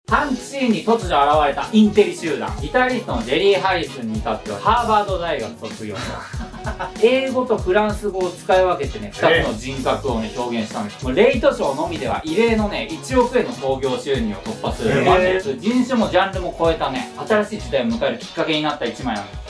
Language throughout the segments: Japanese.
パンクシーンに突如現れたインテリ集団。ギタリストのジェリー・ハリスに至ってはハーバード大学卒業。英語とフランス語を使い分けてね、2つの人格をね、表現したんです。もうレイトショーのみでは異例のね、1億円の興行収入を突破するバンドです。人種もジャンルも超えたね、新しい時代を迎えるきっかけになった1枚なんです。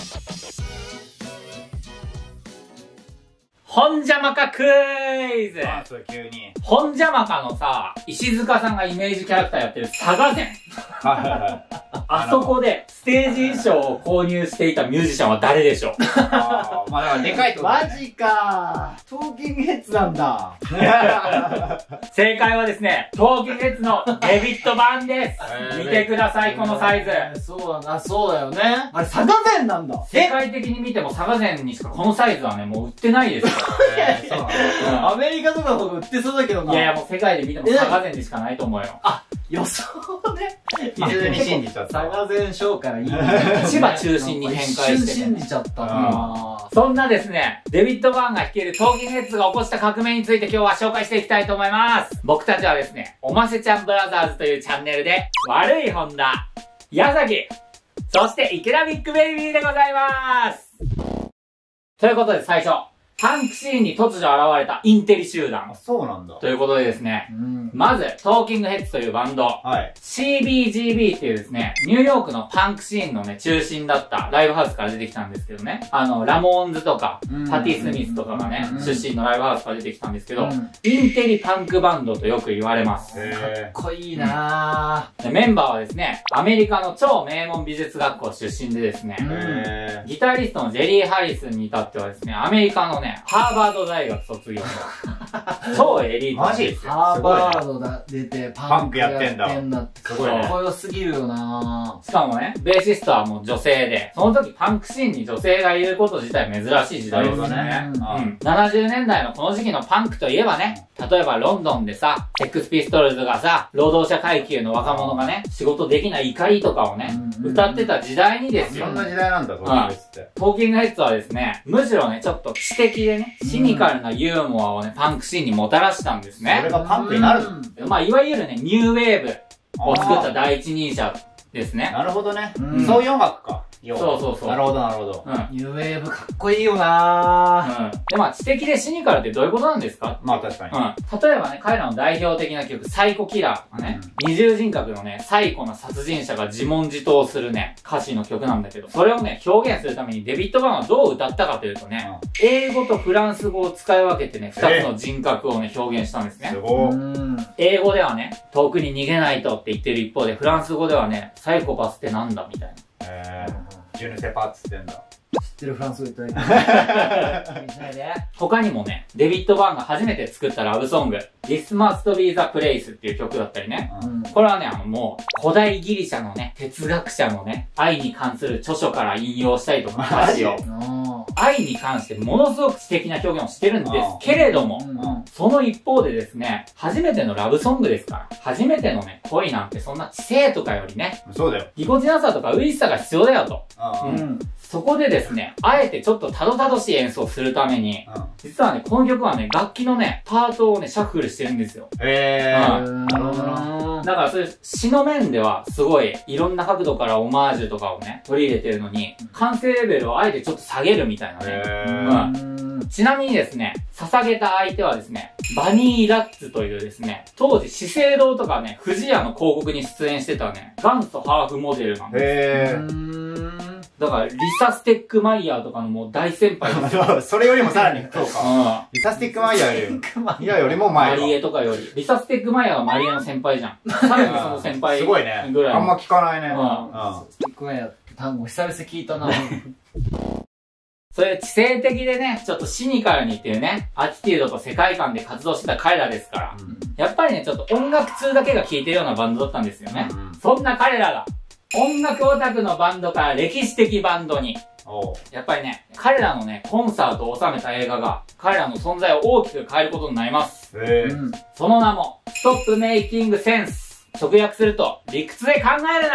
本邪魔かクイズ。 それ急に。 本邪魔かのさ、石塚さんがイメージキャラクターやってる佐賀線。あそこでステージ衣装を購入していたミュージシャンは誰でしょう？ まあだからでかいってことだね。 マジかー。トーキングヘッズなんだ。 正解はですね、トーキングヘッズのデビッド・バーンです。見てください、このサイズ。 そうだな、そうだよね。あれ、佐賀線なんだ。 世界的に見ても佐賀線にしかこのサイズはね、もう売ってないですよ。 そうなんだ。 アメリカとかの方が売ってそうだけどな。 いやいや、もう世界で見ても佐賀線にしかないと思うよ。 あ、予想ね。 普通に信じちゃった。 佐賀線ショーからいい。 千葉中心に展開して、ね。 一瞬信じちゃったな。 そんなですね、デビッド・バーンが率いるトーキングヘッズが起こした革命について今日は紹介していきたいと思います。僕たちはですね、おませちゃんブラザーズというチャンネルで、悪い本田、矢崎、そして池田ビッグベイビーでございます。ということで最初、パンクシーンに突如現れたインテリ集団。 そうなんだ。 ということでですね、まず、トーキングヘッズというバンド、 はい。 CBGB っていうですね、ニューヨークのパンクシーンのね、中心だったライブハウスから出てきたんですけどね、ラモーンズとか、パティ・スミスとかがね、出身のライブハウスから出てきたんですけど、インテリパンクバンドとよく言われます。 かっこいいなでメンバーはですね、アメリカの超名門美術学校出身でですね、ギタリストのジェリー・ハリスに至ってはですね、アメリカのね、ハーバード大学卒業の超エリートなんですよ。 ハーバードだ出てパンクやってんだってすごいね。 かっこよすぎるよなしかもね、ベーシストはもう女性で、その時パンクシーンに女性がいること自体珍しい時代ですよね。70年代のこの時期のパンクといえばね、例えばロンドンでさ、セックスピストルズがさ、労働者階級の若者がね、仕事できない怒りとかをね、歌ってた時代にですよ。 そんな時代なんだ、トーキングヘッズって。 トーキングヘッズはですね、むしろね、ちょっと知的でね、シニカルなユーモアをね、パンクシーンにもたらしたんですね。 それがパンクになるの？ まあ、いわゆるね、ニューウェーブを作った第一人者ですね。 なるほどね。そういう音楽か。 そうそうそう。 なるほど、なるほど。 ニューウェーブかっこいいよなで、まあ、知的でシニカルってどういうことなんですか？ まあ確かに。 例えばね、彼らの代表的な曲、サイコキラーがね、二重人格のね、サイコな殺人者が自問自答するね、歌詞の曲なんだけど、それをね、表現するためにデビッド・バーンはどう歌ったかというとね、英語とフランス語を使い分けてね、二つの人格をね、表現したんですね。 すごい。 英語ではね、遠くに逃げないとって言ってる一方で、フランス語ではね、サイコパスってなんだみたいな。 ジュヌセパーっつってんだ。 知ってるフランス語言ったらいい他にもね、デビッド・バーンが初めて作ったラブソング、This Must Be the Place っていう曲だったりね。これはね、もう、古代ギリシャのね、哲学者のね、愛に関する著書から引用したりとか歌詞を。愛に関してものすごく知的な表現をしてるんですけれども、その一方でですね、初めてのラブソングですから、初めてのね、恋なんてそんな知性とかよりね、 そうだよ。 ぎこちなさとか初々しさが必要だよと。そこでですね、あえてちょっとたどたどしい演奏をするために、実はね、この曲はね、楽器のね、パートをね、シャッフルしてるんですよ。 なるほどな。 だからそういう詩の面ではすごいいろんな角度からオマージュとかをね、取り入れてるのに、完成レベルをあえてちょっと下げるみたいなね。ちなみにですね、捧げた相手はですね、バニー・ラッツというですね、当時資生堂とかね、富士屋の広告に出演してたね、元祖ハーフモデルなんです。だから、リサ・ステックマイヤーとかのもう大先輩ですよ。 それよりもさらに、そうか。リサ・ステックマイヤーよりも前。 マリエとかより。リサ・ステックマイヤーはマリエの先輩じゃん。さらにその先輩。 すごいね。 ぐらい。 あんま聞かないね。 ステックマイヤーって単語久々聞いたなそういう知性的でね、ちょっとシニカルにっていうね、アティテュードと世界観で活動してた彼らですから、やっぱりね、ちょっと音楽通だけが聴いてるようなバンドだったんですよね。そんな彼らが、音楽オタクのバンドから歴史的バンドに、やっぱりね、彼らのね、コンサートを収めた映画が、彼らの存在を大きく変えることになります。その名も、Stop Making Sense。直訳すると、理屈で考えるな。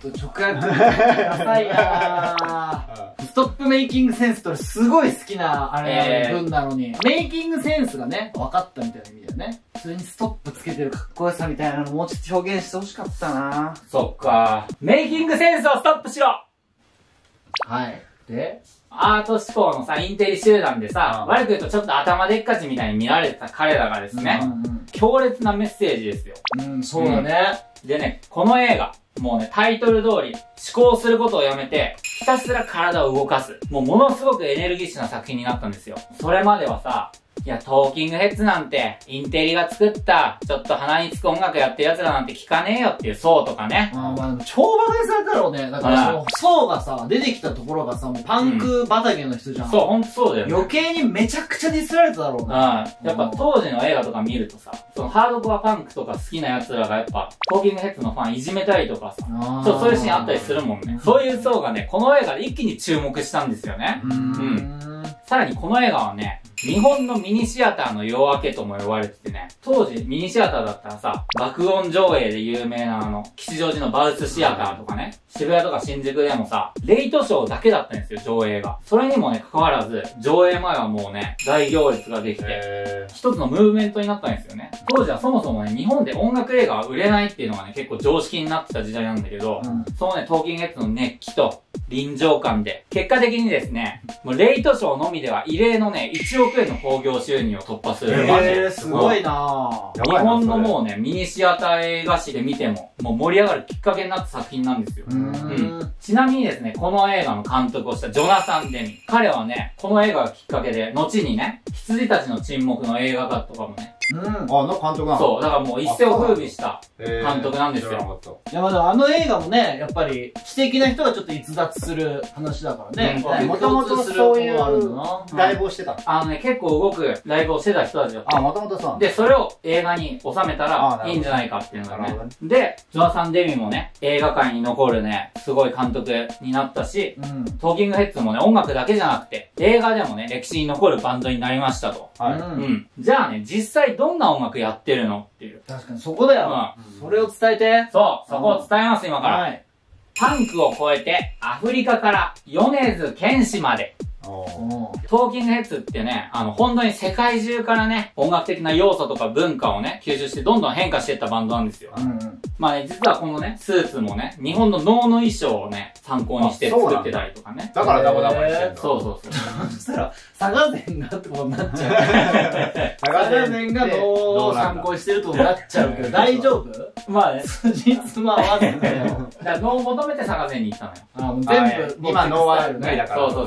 と直訳浅いなぁ。ストップメイキングセンスとすごい好きな、あれ、文なのに。メイキングセンスがね、分かったみたいな意味だよね。普通にストップつけてるかっこよさみたいなのもうちょっと表現してほしかったなぁ。 そっか。メイキングセンスをストップしろ。 はい。でアート志向のさ、インテリ集団でさ、悪く言うとちょっと頭でっかちみたいに見られてた彼らがですね、強烈なメッセージですよ。 そうだね。 でね、この映画、もうね、タイトル通り、思考することをやめて、ひたすら体を動かす。ものすごくエネルギッシュな作品になったんですよ。それまではさ、いや、トーキングヘッズなんて、インテリが作った、ちょっと鼻につく音楽やってる奴らなんて聞かねえよっていう層とかね。 まあ、超バカにされたろうね。だからその層がさ、出てきたところがさ、もうパンク畑の人じゃん。 そう、ほんとそうだよね。 余計にめちゃくちゃディスられただろうね。 やっぱ当時の映画とか見るとさ、そのハードコアパンクとか好きな奴らがやっぱ、トーキングヘッズのファンいじめたりとかさ、そういうシーンあったりするもんね。そういう層がね、この映画で一気に注目したんですよね。さらにこの映画はね、日本のミニシアターの夜明けとも呼ばれててね、当時ミニシアターだったらさ、爆音上映で有名な吉祥寺のバウスシアターとかね、渋谷とか新宿でもさ、レイトショーだけだったんですよ、上映が。それにもね、関わらず、上映前はもうね、大行列ができて、一つのムーブメントになったんですよね。当時はそもそもね、日本で音楽映画は売れないっていうのがね、結構常識になってた時代なんだけど、そのね、トーキングヘッズの熱気と臨場感で、結果的にですね、もうレイトショーのみでは異例のね、1億円の興行収入を突破する。 すごいなぁ。日本のもうね、ミニシアター映画史で見ても、もう盛り上がるきっかけになった作品なんですよ。ちなみにですね、この映画の監督をしたジョナサン・デミ。彼はね、この映画がきっかけで、後にね、羊たちの沈黙の映画化とかもね、 の監督なの？ そう、だからもう一世を風靡した監督なんですよ。 いや、まだあの映画もね、やっぱり、知的な人がちょっと逸脱する話だからね。 もともとそういうライブをしてた結構動くライブをしてた人たちだった。 もともとそう。 で、それを映画に収めたらいいんじゃないかっていうのがね。で、ジョナサン・デミもね、映画界に残るね、すごい監督になったし、トーキングヘッズもね、音楽だけじゃなくて、映画でもね、歴史に残るバンドになりましたと。じゃあね、実際どんな音楽やってるのっていう。 確かにそこだよ。それを伝えて。 そう、そこを伝えます、今から。パンクを超えて、アフリカから米津玄師まで。トーキングヘッズってね、本当に世界中からね、音楽的な要素とか文化をね、吸収してどんどん変化していったバンドなんですよ。まあね、実はこのね、スーツもね、日本の能の衣装をね、参考にして作ってたりとかね。 だからダボダボにしてんだ。 そうそうそう。 そしたら、佐賀禅がってことになっちゃう。佐賀禅が能を参考にしてるとなっちゃうけど、大丈夫？ まあね。 辻褄合わせてよ。 だから能を求めて佐賀禅に行ったのよ。 全部、 今能は無理だから。 そう。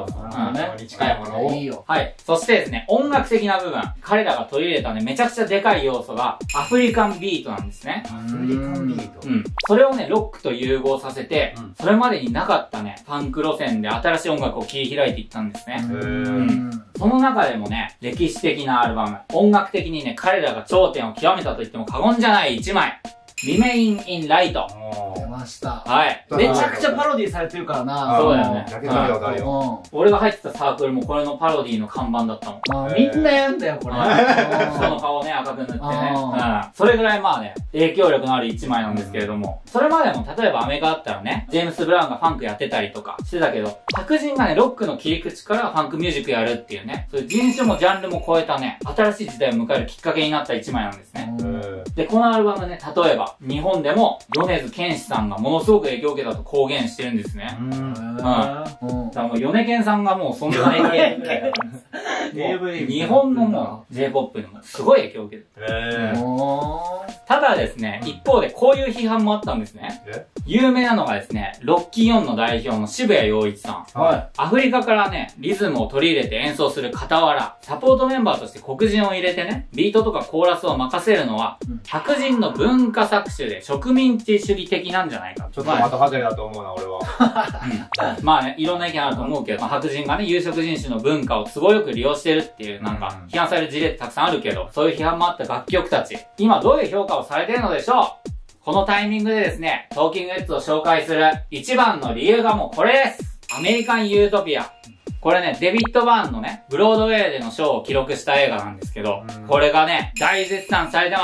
に近いものを。 いいよ。 はい。そしてですね、音楽的な部分。彼らが取り入れたね、めちゃくちゃでかい要素が、アフリカンビートなんですね。 アフリカンビート？ それをね、ロックと融合させて、それまでになかったね、パンク路線で新しい音楽を切り開いていったんですね。その中でもね、歴史的なアルバム。音楽的にね、彼らが頂点を極めたと言っても過言じゃない一枚。Remain in Light。 出ました。 はい。 めちゃくちゃパロディされてるからな。 そうだよね。 わかるよ。 俺が入ってたサークルもこれのパロディの看板だったもん。 みんなやんだよ、これ。 人の顔をね、赤く塗ってね。それぐらいまあね、影響力のある一枚なんですけれども。それまでも、例えばアメリカだったらね、ジェームス・ブラウンがファンクやってたりとかしてたけど、白人がね、ロックの切り口からファンクミュージックやるっていうね、そういう人種もジャンルも超えたね、新しい時代を迎えるきっかけになった一枚なんですね。で、このアルバムね、例えば、日本でも、米津玄師さんがものすごく影響を受けたと公言してるんですね。だからもう、米玄さんがもうそんな影響ぐらいだから日本のもう、J-POP にもすごい影響を受けてる。ただですね、一方でこういう批判もあったんですね。有名なのがですね、ロッキー4の代表の渋谷陽一さん。アフリカからね、リズムを取り入れて演奏する傍ら、サポートメンバーとして黒人を入れてね、ビートとかコーラスを任せるのは、白人の文化搾取で植民地主義的なんじゃないか。 ちょっと的外れだと思うな、俺は。 まあね、いろんな意見あると思うけど、白人がね、有色人種の文化を都合よく利用してるっていう、なんか、批判される事例ってたくさんあるけど、そういう批判もあった楽曲たち、今どういう評価をされているのでしょう？このタイミングでですね、トーキングヘッズを紹介する一番の理由がもうこれです。アメリカン・ユートピア。これね、デビッド・バーンのね、ブロードウェイでのショーを記録した映画なんですけど、これがね、大絶賛されてます。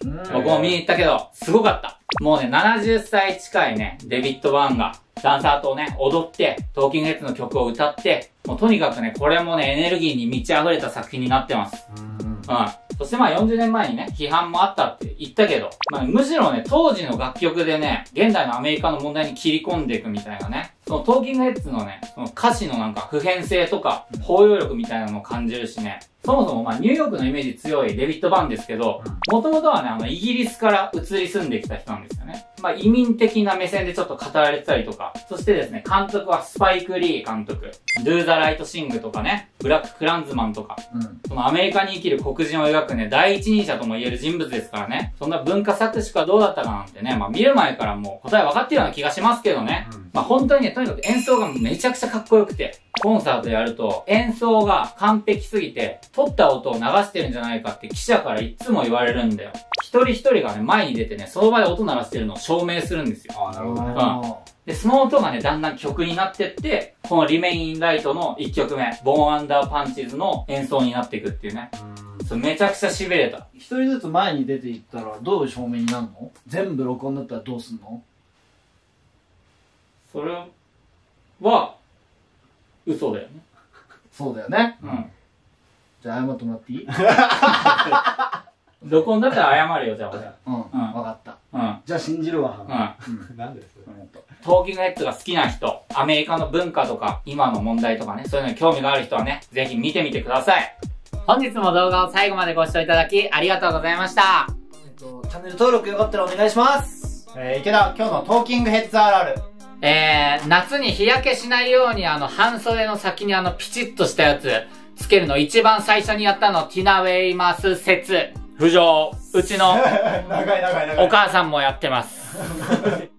僕も見に行ったけど、すごかった。もうね、70歳近いね、デビッド・バーンが、ダンサーとね、踊って、トーキングヘッズの曲を歌って、もうとにかくね、これもね、エネルギーに満ち溢れた作品になってます。そしてまあ40年前にね、批判もあったって言ったけど、まあむしろね、当時の楽曲でね、現代のアメリカの問題に切り込んでいくみたいなね、そのトーキングヘッズのね、その歌詞のなんか普遍性とか、包容力みたいなのを感じるしね、そもそもまあニューヨークのイメージ強いデビッド・バーンですけど、もともとはね、イギリスから移り住んできた人なんですよね。まあ移民的な目線でちょっと語られてたりとか、そしてですね、監督はスパイク・リー監督、Do the Right Thingとかね、ブラック・クランズマンとか、そのアメリカに生きる黒人を描くね、第一人者とも言える人物ですからね、そんな文化作詞家どうだったかなんてね、まあ見る前からもう答え分かってるような気がしますけどね。まあ本当にね、とにかく演奏がめちゃくちゃかっこよくて、コンサートやると演奏が完璧すぎて、撮った音を流してるんじゃないかって記者からいつも言われるんだよ。一人一人がね、前に出てね、その場で音鳴らしてるのを証明するんですよ。 なるほどね。 で、その音がね、だんだん曲になってって、このリメインライトの1曲目、ボーンアンダーパンチーズの演奏になっていくっていうね。それめちゃくちゃ痺れた。 一人ずつ前に出ていったらどういう証明になるの？全部録音だったらどうすんの？ それは、嘘だよね。 そうだよね。じゃあ謝ってもらっていい？ 録音だったら謝るよ、じゃあわかった。 じゃあ信じるわ。なんですトーキングヘッズが好きな人、アメリカの文化とか、今の問題とかね、そういうのに興味がある人はね、ぜひ見てみてください。本日も動画を最後までご視聴いただき、ありがとうございました。 チャンネル登録よかったらお願いします。 池田、今日のトーキングヘッズあるある。 夏に日焼けしないように半袖の先にピチッとしたやつつけるの一番最初にやったのティナ・ウェイマス説浮上。うちのお母さんもやってます。